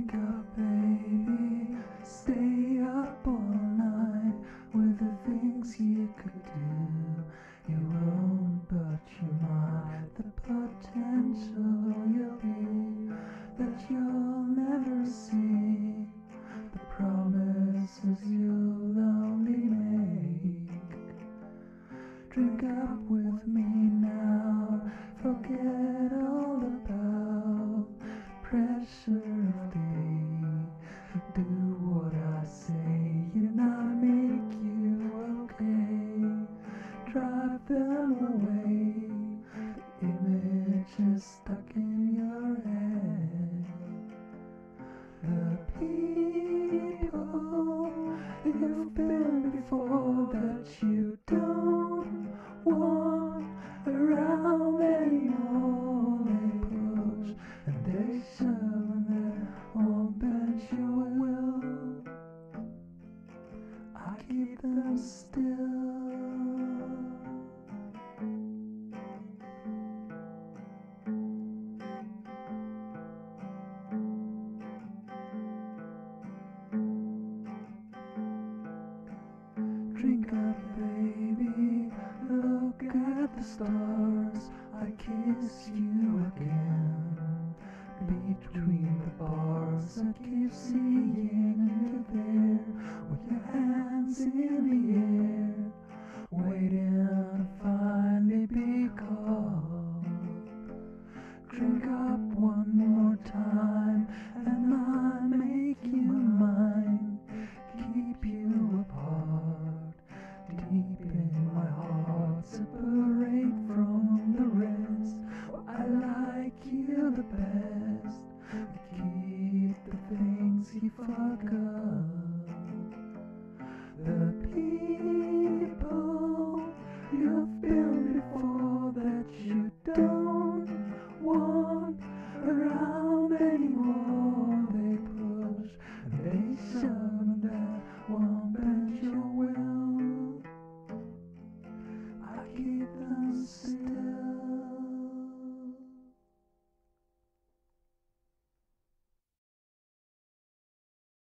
Drink up, baby, stay up all night with the things you could do. You won't, but you might. The potential you'll be that you'll never see. The promises you'll only make. Drink up with me now, forget all about pressure of day. Do what I say, and I'll make you okay. Drive them away, the image is stuck in your head. The people you've been before that you don't want around anymore. They push and they shove and they won't bend your will. I keep them still. Drink up, baby, look at the stars. I kiss you again. Between the bars, I keep seeing you there, with your hands in the air, waiting to finally be called. Drink up one more time, and I make you mine. Keep you apart, deep in my heart, separate from the rest. Oh, I like you the best. Keep the things you forgot.